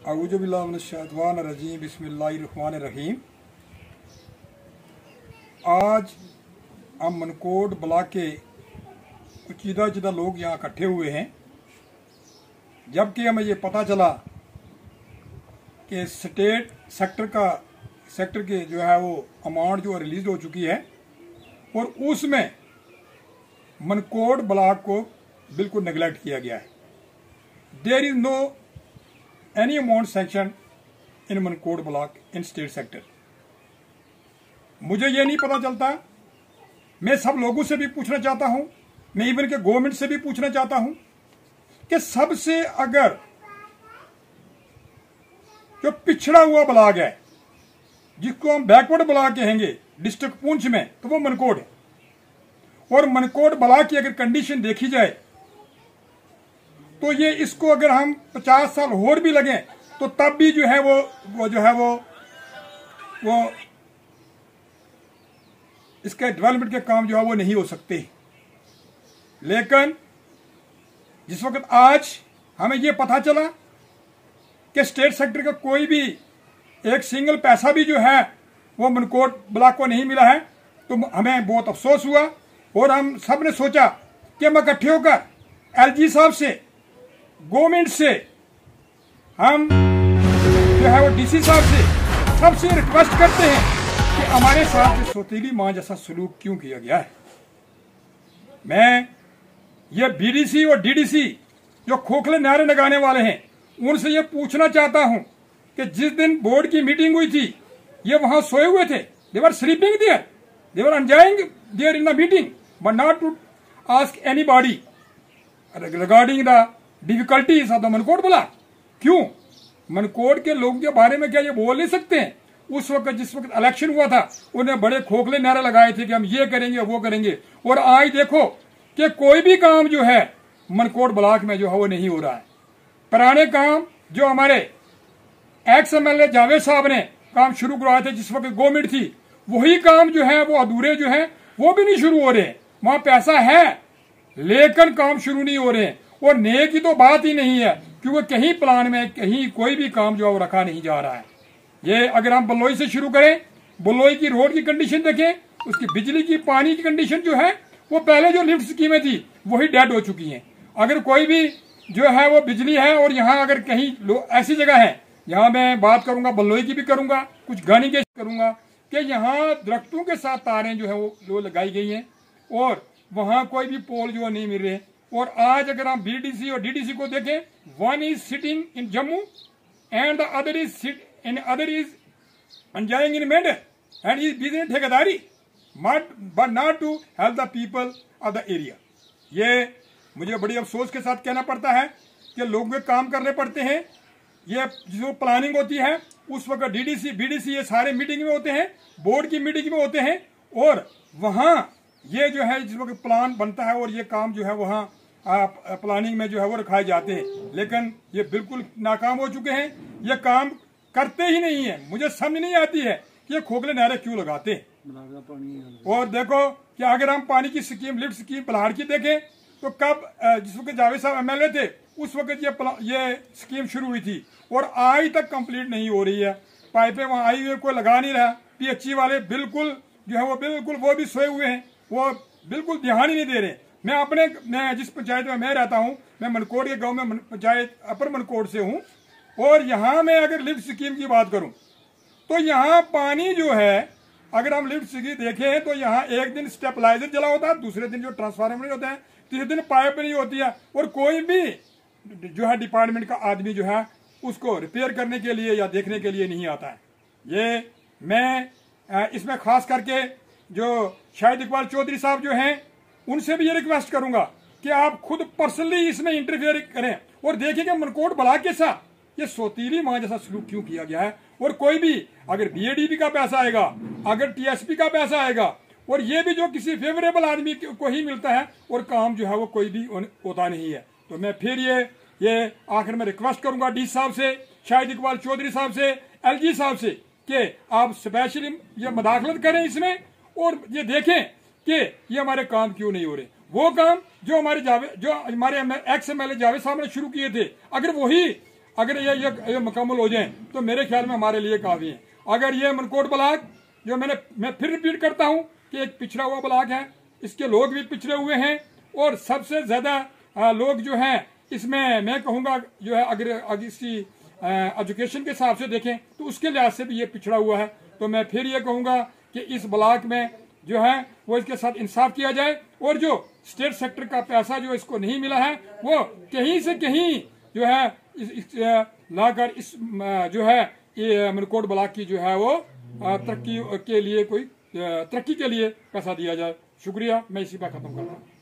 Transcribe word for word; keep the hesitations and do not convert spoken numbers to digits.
औज़ुबिल्लाहिमिनश्शैतानिर्रजीम बिस्मिल्लाहिर्रहमानिर्रहीम। आज हम मनकोट ब्लॉक के कुछ जुदा जुदा लोग यहाँ इकट्ठे हुए हैं, जबकि हमें ये पता चला कि स्टेट सेक्टर का सेक्टर के जो है वो अमाउंट जो रिलीज हो चुकी है और उसमें मनकोट ब्लॉक को बिल्कुल नेगलेक्ट किया गया है। There is no any amount sanction in Mankot block in state sector. मुझे ये नहीं पता चलता। मैं सब लोगों से भी पूछना चाहता हूं, मैं इवन के गवर्नमेंट से भी पूछना चाहता हूं कि सबसे अगर जो पिछड़ा हुआ ब्लॉक है जिसको हम बैकवर्ड ब्लॉक कहेंगे डिस्ट्रिक्ट पुंछ में, तो वो मनकोट है। और मनकोट ब्लॉक की अगर कंडीशन देखी जाए तो ये इसको अगर हम पचास साल और भी लगे तो तब भी जो है वो वो जो है वो वो इसके डेवलपमेंट के काम जो है वो नहीं हो सकते। लेकिन जिस वक्त आज हमें ये पता चला कि स्टेट सेक्टर का कोई भी एक सिंगल पैसा भी जो है वो मनकोट ब्लॉक को नहीं मिला है, तो हमें बहुत अफसोस हुआ। और हम सब ने सोचा कि हम इकट्ठे होकर एलजी साहब से, गवर्नमेंट से, हम जो है वो डीसी साहब से सबसे रिक्वेस्ट करते हैं कि हमारे साथ सौतीली मां जैसा सलूक क्यों किया गया है। मैं ये बीडीसी और डीडीसी जो खोखले नारे लगाने वाले हैं उनसे ये पूछना चाहता हूं कि जिस दिन बोर्ड की मीटिंग हुई थी ये वहां सोए हुए थे। They were sleeping there, they were enjoying there in the meeting, but not to ask anybody regarding the difficulties of the Mankot block. क्यों मनकोट के लोगों के बारे में क्या ये बोल नहीं सकते हैं? उस वक्त जिस वक्त इलेक्शन हुआ था उन्हें बड़े खोखले नारे लगाए थे कि हम ये करेंगे वो करेंगे, और आज देखो कि कोई भी काम जो है मनकोट ब्लॉक में जो है वो नहीं हो रहा है। पुराने काम जो हमारे एक्स एमएलए जावेद साहब ने काम शुरू करवाए थे जिस वक्त गवर्नमेंट थी, वही काम जो है वो अधूरे जो है वो भी नहीं शुरू हो रहे। वहां पैसा है लेकिन काम शुरू नहीं हो रहे। और नए की तो बात ही नहीं है, क्योंकि कहीं प्लान में कहीं कोई भी काम जो है वो रखा नहीं जा रहा है। ये अगर हम बलोई से शुरू करें, बलोई की रोड की कंडीशन देखें, उसकी बिजली की पानी की कंडीशन जो है वो पहले जो लिफ्ट स्कीमें थी वही डेड हो चुकी हैं। अगर कोई भी जो है वो बिजली है, और यहाँ अगर कहीं ऐसी जगह है, यहाँ मैं बात करूंगा बलोई की भी करूंगा, कुछ गानी के करूंगा कि यहाँ दरख्तों के साथ तारें जो है वो लगाई गई हैं और वहां कोई भी पोल जो नहीं मिल रहे। और आज अगर हम बीडीसी और डीडीसी को देखें, one is sitting in Jammu and the other is sit in other is enjoying in Mendhar and is बिजली ठेकेदारी but not to help the people of the area. ये मुझे बड़ी अफसोस के साथ कहना पड़ता है कि लोगों के काम करने पड़ते हैं। ये जो प्लानिंग होती है उस वक्त डीडीसी बीडीसी ये सारे मीटिंग में होते हैं, बोर्ड की मीटिंग में होते हैं, और वहां ये जो है जिस वक्त प्लान बनता है और ये काम जो है वहां प्लानिंग में जो है वो रखाए जाते हैं, लेकिन ये बिल्कुल नाकाम हो चुके हैं। ये काम करते ही नहीं है। मुझे समझ नहीं आती है कि ये खोखले नारे क्यों लगाते हैं। और देखो कि अगर हम पानी की स्कीम, लिफ्ट स्कीम पलाड़ की देखें तो कब जिस वक्त जावेद साहब एमएलए थे उस वक्त ये ये स्कीम शुरू हुई थी और आज तक कंप्लीट नहीं हो रही है। पाइपें वहां आई हुई, कोई लगा नहीं रहा। पीएचई वाले बिल्कुल जो है वो बिल्कुल वो भी सोए हुए हैं, वो बिल्कुल ध्यान ही नहीं दे रहे। मैं अपने मैं जिस पंचायत में मैं रहता हूं, मैं मनकोट के गांव में पंचायत अपर मनकोट से हूं, और यहाँ मैं अगर लिफ्ट स्कीम की बात करूं तो यहाँ पानी जो है, अगर हम लिफ्ट स्कीम देखें तो यहाँ एक दिन स्टेबलाइजर जला होता है, दूसरे दिन जो ट्रांसफार्मर होता है, तीसरे दिन पाइप नहीं होती है, और कोई भी जो है डिपार्टमेंट का आदमी जो है उसको रिपेयर करने के लिए या देखने के लिए नहीं आता है। ये मैं इसमें खास करके जो शाहिद इकबाल चौधरी साहब जो हैं उनसे भी ये रिक्वेस्ट करूंगा कि आप खुद पर्सनली इसमें इंटरफेयर करें और देखें कि मनकोट ब्लॉक के साथ ये सौतीली मां जैसा सलूक क्यों किया गया है। और कोई भी अगर बीएडीपी का पैसा आएगा, अगर टीएसपी का पैसा आएगा, और ये भी जो किसी फेवरेबल आदमी को ही मिलता है और काम जो है वो कोई भी होता नहीं है। तो मैं फिर ये ये आखिर में रिक्वेस्ट करूंगा डी साहब से, शाहिद इकबाल चौधरी साहब से, एलजी साहब से कि आप स्पेशली ये मदाखलत करें इसमें और ये देखें कि ये हमारे काम क्यों नहीं हो रहे। वो काम जो हमारे जावे जो हमारे एक्स एमएलए जावेद साहब ने शुरू किए थे, अगर वही अगर ये ये, ये मुकम्मल हो जाए तो मेरे ख्याल में हमारे लिए काफ़ी है। अगर ये मनकोट ब्लॉक जो मैंने मैं फिर रिपीट करता हूँ कि एक पिछड़ा हुआ ब्लॉक है, इसके लोग भी पिछड़े हुए हैं और सबसे ज़्यादा लोग जो हैं इसमें मैं कहूँगा जो है अगर अगर इसी एजुकेशन के हिसाब से देखें तो उसके लिहाज से भी ये पिछड़ा हुआ है। तो मैं फिर ये कहूँगा कि इस ब्लॉक में जो है वो इसके साथ इंसाफ किया जाए और जो स्टेट सेक्टर का पैसा जो इसको नहीं मिला है वो कहीं से कहीं जो है इस, इस, लाकर इस जो है ये मनकोट ब्लॉक की जो है वो तरक्की के लिए कोई तरक्की के लिए पैसा दिया जाए। शुक्रिया, मैं इसी पर खत्म करता हूँ।